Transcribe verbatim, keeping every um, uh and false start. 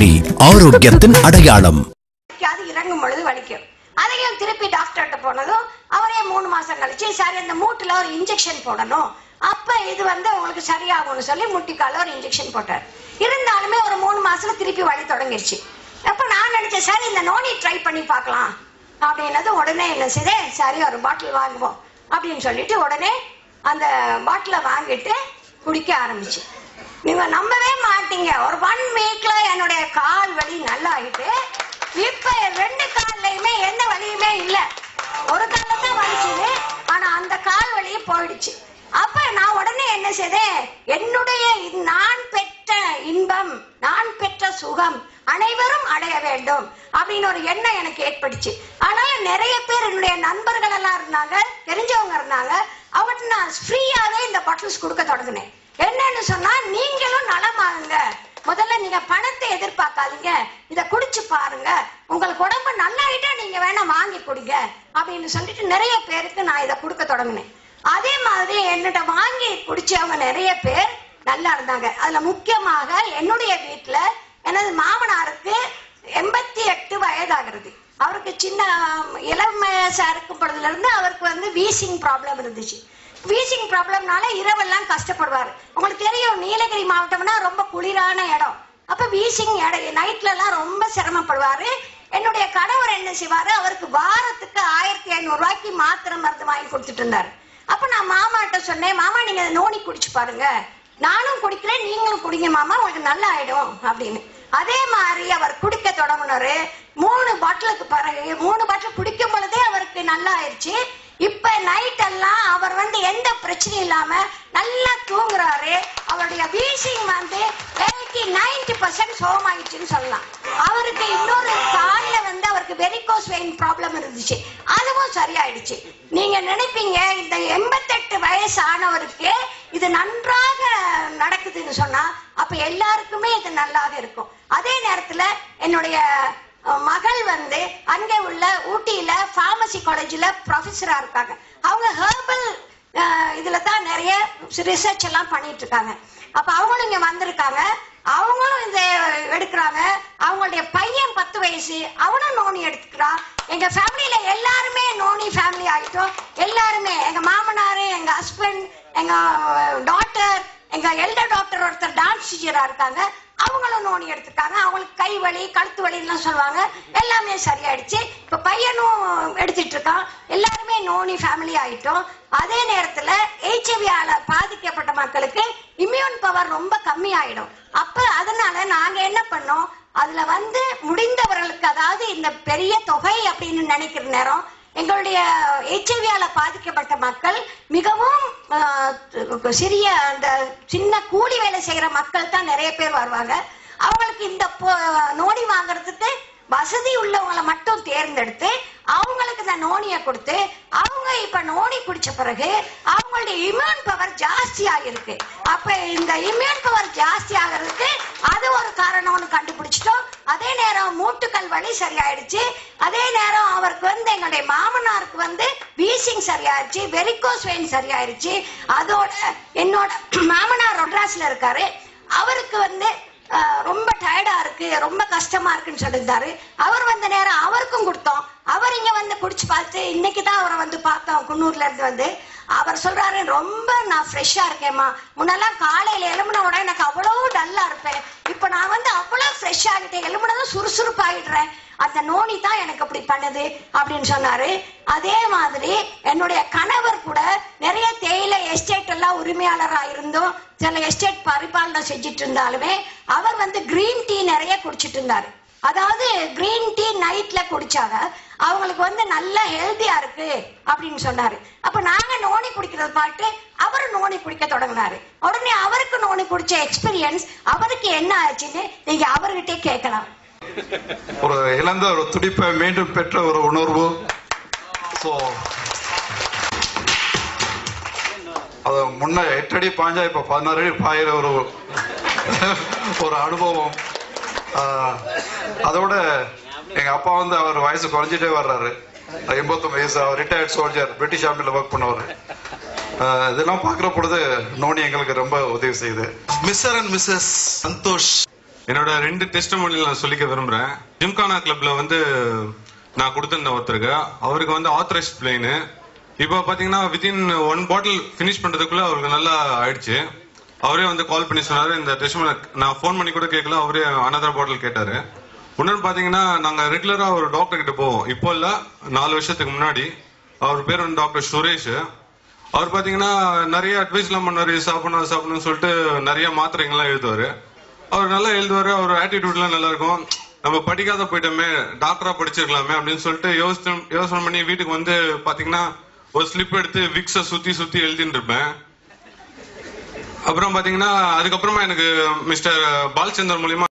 Noni ஆரோக்கியத்தின் அடையாளம். அது இறங்கும் பொழுது வலிக்கும். அதையும் திருப்பி டாக்டர்கிட்ட போனதும் அவரே மூணு மாசம் கழிச்சு சரி அந்த மூட்டுல ஒரு இன்ஜெக்ஷன் போடணும், அப்ப இது வந்து உங்களுக்கு சரியாகும்னு சொல்லி முட்டிக்கால ஒரு இன்ஜெக்ஷன் போட்டார். இருந்தாலுமே ஒரு மூணு மாசத்துல திருப்பி வலி தொடங்கிருச்சு. அப்ப நான் நினைச்சேன் சரி இந்த நோனி ட்ரை பண்ணி பார்க்கலாம் அப்படின்னது. உடனே என்ன செய்தேன், சரி ஒரு பாட்டில் வாங்குவோம் அப்படின்னு சொல்லிட்டு உடனே அந்த பாட்டில வாங்கிட்டு குடிக்க ஆரம்பிச்சு. நீங்க நம்பவே மாட்டீங்க, ஒரு ஒன் வீக்ல என்னுடைய கால் வலி நல்லா ஆகிட்டு இப்ப ரெண்டு கால்லையுமே எந்த வலியுமே இல்ல. ஒரு கால தான் வலிச்சுது, ஆனா அந்த கால் வலியே போயிடுச்சு. அப்ப நான் உடனே என்ன செய்தேன், என்னுடைய நான் பெற்ற இன்பம், நான் பெற்ற சுகம் அனைவரும் அடைய வேண்டும் அப்படின்னு ஒரு எண்ணம் எனக்கு ஏற்படுச்சு. ஆனா நிறைய பேர் என்னுடைய நண்பர்கள் எல்லாம் இருந்தாங்க, தெரிஞ்சவங்க இருந்தாங்க, அவங்ககிட்ட நான் ஃப்ரீயாவே இந்த பாட்டில்ஸ் கொடுக்க தொடங்கினேன். என்னன்னு சொன்னா, நீங்களும் நலமாகுங்க, முதல்ல நீங்க பணத்தை எதிர்பார்க்காதீங்க, இத குடிச்சு பாருங்க, உங்களுக்கு உடம்பு நல்லாயிட்டா நீங்க வேணா வாங்கி குடிங்க அப்படின்னு சொல்லிட்டு நிறைய பேருக்கு நான் இதை கொடுக்க தொடங்கினேன். அதே மாதிரி என்னிட்ட வாங்கி குடிச்சவங்க நிறைய பேர் நல்லா இருந்தாங்க. அதுல முக்கியமாக என்னுடைய வீட்டுல எனது மாமனாருக்கு எண்பத்தி எட்டு வயதாகிறது. அவருக்கு சின்ன இளம் வயசா இருக்கும் பொழுதுல இருந்து அவருக்கு வந்து வீசிங் ப்ராப்ளம் இருந்துச்சு. வீசிங் ப்ராப்ளம்னால இரவெல்லாம் கஷ்டப்படுவாரு. உங்களுக்கு தெரியும், நீலகிரி மாவட்டம்னா ரொம்ப குளிரான இடம். அப்ப வீசிங் நைட்ல எல்லாம் ரொம்ப சிரமப்படுவாரு. என்னுடைய கணவர் என்ன செய்வாரு, அவருக்கு வாரத்துக்கு ஆயிரத்தி ஐநூறு ரூபாய்க்கு மாத்திரை மருந்து வாங்கி கொடுத்துட்டு இருந்தாரு. அப்ப நான் மாமாட்ட சொன்னேன், மாமா நீங்க நோனி குடிச்சு பாருங்க, நானும் குடிக்கிறேன், நீங்களும் குடிங்க மாமா, உங்களுக்கு நல்லா ஆயிடும் அப்படின்னு. அதே மாதிரி அவர் குடிக்க தொடங்கினாரு. மூணு பாட்டிலுக்கு பிறகு மூணு பாட்டில் குடிக்கும் பொழுதே அவருக்கு நல்லா ஆயிடுச்சு. இப்ப நைட் எல்லாம் அவர் வந்து எந்த பிரச்சனையும் இல்லாம நல்லா தூங்குறாரு. அவருடைய வீசிங் வந்து எயிட்டி நைன்டி பர்சன்ட் சோகமாயிடுச்சுன்னு சொல்லலாம். அவருக்கு இன்னொரு கால்ல வந்து அவருக்கு வெரிகோஸ் வெயின் ப்ராப்ளம் இருந்துச்சு, அதுவும் சரியாயிடுச்சு. நீங்க நினைப்பீங்க இந்த எண்பத்தெட்டு வயசு ஆனவருக்கு இது நன்றாக நடக்குதுன்னு சொன்னா அப்ப எல்லாருக்குமே இது நல்லாக இருக்கும். அதே நேரத்துல என்னுடைய மகள் வந்து அங்கே உள்ள ஊட்டியில பார்மசி காலேஜ்ல ப்ரொஃபஸரா இருக்காங்க. அவங்க ஹெர்பல் இதுல தான் நிறைய ரிசர்ச் எல்லாம் பண்ணிட்டு இருக்காங்க. அப்ப அவங்களும் இங்க வந்திருக்காங்க, அவங்களும் இத எடுக்கிறாங்க. அவங்களுடைய பையன் பத்து வயசு, அவனும் நோனி எடுத்துக்கிறான். எங்க ஃபேமிலியில எல்லாருமே நோனி ஃபேமிலி ஆயிட்டோம். எல்லாருமே எங்க மாமனாரு, எங்க ஹஸ்பண்ட், எங்க டாக்டர், எங்க எல்டர் டாக்டர் ஒருத்தர் டான்ஸ் டீச்சரா இருக்காங்க, அவங்களும் நோனி எடுத்துக்காங்க. அவங்களுக்கு கை வலி கழுத்து வலி எல்லாம் சொல்லுவாங்க, எல்லாமே சரியாயிடுச்சு. இப்ப பையனும் எடுத்துட்டு இருக்கான். எல்லாருமே நோனி ஃபேமிலி ஆயிட்டோம். அதே நேரத்துல ஹெச்ஐவியால பாதிக்கப்பட்ட மக்களுக்கு இம்யூன் பவர் ரொம்ப கம்மி ஆயிடும். அப்ப அதனால நாங்க என்ன பண்ணோம், அதுல வந்து முடிந்தவர்களுக்கு, அதாவது இந்த பெரிய தொகை அப்படின்னு நினைக்கிற நேரம் எங்களுடைய ஹெச்ஐவியால பாதிக்கப்பட்ட மக்கள் மிகவும் சிறிய அந்த சின்ன கூலி வேலை செய்யற மக்கள் தான் நிறைய பேர் வருவாங்க. அவங்களுக்கு இந்த நோனி வாங்குறதுக்கு வசதி உள்ளவங்களை மட்டும் தேர்ந்தெடுத்து அவங்களுக்கு இந்த நோனியை கொடுத்து அவங்க இப்ப நோனி குடிச்ச பிறகு அவங்களுடைய இம்யூன் பவர் ஜாஸ்தி ஆகிருக்கு. அப்ப இந்த இம்யூன் பவர் ஜாஸ்தி ஆகிறதுக்கு அது ஒரு காரணம்னு கண்டுபிடிச்சிட்டோம். அதே நேரம் மூட்டுக்கள் வலி சரியாயிடுச்சு. அதே நேரம் அவருக்கு வந்து எங்களுடைய மாமனாருக்கு வந்து வீசிங் சரியாயிடுச்சு, வெரிகோஸ் வெயின் சரியாயிடுச்சு. அதோட என்னோட மாமனார் ரொட்ராஸ்ல இருக்காரு, அவருக்கு வந்து ரொம்ப டயர்டா இருக்கு, ரொம்ப கஷ்டமா இருக்குன்னு சொல்லியிருந்தாரு. அவர் வந்த நேரம் அவருக்கும் கொடுத்தோம். அவர் இங்க வந்து குடிச்சு பார்த்து இன்னைக்குதான் அவரை வந்து பார்த்தோம் குன்னூர்ல இருந்து வந்து. அவர் சொல்றாரு, ரொம்ப நான் ஃப்ரெஷ்ஷா இருக்கேம்மா, முன்னெல்லாம் காலையில எலும்புன உடனே எனக்கு அவ்வளவு டல்லா இருப்பேன், இப்ப நான் வந்து அவ்வளவு ஃப்ரெஷ் ஆகிட்டேன், எலும்புனதும் சுறுசுறுப்பாயிடுறேன், அந்த நோனி தான் எனக்கு அப்படி பண்ணுது அப்படின்னு சொன்னாரு. அதே மாதிரி என்னுடைய கணவர் கூட நிறைய தேயிலை எஸ்டேட் எல்லாம் உரிமையாளரா இருந்தோம், சில எஸ்டேட் பரிபாலனை செஞ்சுட்டு இருந்தாலுமே அவர் வந்து கிரீன் டீ நிறைய குடிச்சிட்டு இருந்தாரு. அதாவது கிரீன் டீ நைட்ல குடிச்சாங்க அவங்களுக்கு வந்து நல்ல ஹெல்தியா இருக்கு அப்படின்னு சொன்னாரு. அப்ப நாங்க நோனி குடிக்கிறது பாட்டு அவரு நோனி குடிக்க தொடங்கினாரு. உடனே அவருக்கு நோனி குடிச்ச எக்ஸ்பீரியன்ஸ் அவருக்கு என்ன ஆச்சுன்னு நீங்க அவர்கிட்டே கேட்கலாம். ஒரு இழந்த ஒரு துடிப்பை மீண்டும் பெற்ற ஒரு உணர்வு. அது முன்ன எட்டு அடி பாஞ்சா இப்ப பதினாறு அடி பாயிற ஒரு ஒரு அனுபவம். அதோட எங்க அப்பா வந்து அவர் வயசு குறைஞ்சிட்டே வர்றாரு, எண்பத்தொன்பது வயசு, அவர் ரிட்டையர்ட் சோல்ஜர், பிரிட்டிஷ் ஆர்மில ஒர்க் பண்ணவர். இதெல்லாம் பாக்குற பொழுது நோனி எங்களுக்கு ரொம்ப உதவி செய்யுது. மிஸ்டர் அண்ட் மிஸ்ஸஸ் சந்தோஷ் என்னோட ரெண்டு டெஸ்ட் மொழியில் நான் சொல்லிக்க விரும்புறேன். ஜிம்கானா கிளப்ல வந்து நான் கொடுத்திருந்தேன் ஒருத்தருக்கு. அவருக்கு வந்து ஆத்தரைஸ்ட் பிளெயின். இப்போ பாத்தீங்கன்னா வித்தின் ஒன் பாட்டில் பினிஷ் பண்றதுக்குள்ள அவருக்கு நல்லா ஆயிடுச்சு. அவரே வந்து கால் பண்ணி சொன்னாரு. இந்த டெஸ்ட் நான் ஃபோன் பண்ணி கூட கேட்கல, அவரே அனதர் பாட்டில் கேட்டாரு. இன்னொன்னு பாத்தீங்கன்னா நாங்க ரெகுலரா ஒரு டாக்டர் கிட்ட போவோம். இப்போ இல்ல, நாலு வருஷத்துக்கு முன்னாடி. அவர் பேர் வந்து டாக்டர் சுரேஷ். அவர் பாத்தீங்கன்னா நிறைய அட்வைஸ் எல்லாம் பண்ணாரு, சாப்பிடணும் சாப்பிடணும்னு சொல்லிட்டு நிறைய மாத்திரைங்கெல்லாம் எழுதுவாரு. அவர் நல்லா எழுதுவாரு. அவர் ஆட்டிடியூட் எல்லாம் நல்லா இருக்கும். நம்ம படிக்காத போயிட்டோமே, டாக்டரா படிச்சிருக்கலாமே அப்படின்னு சொல்லிட்டு யோசனை யோசனை பண்ணி வீட்டுக்கு வந்து பாத்தீங்கன்னா ஒரு ஸ்லிப் எடுத்து விக்ஸ சுத்தி சுத்தி எழுதிட்டு இருப்பேன். அப்புறம் பாத்தீங்கன்னா அதுக்கப்புறமா எனக்கு மிஸ்டர் பாலச்சந்தர் மூலியமா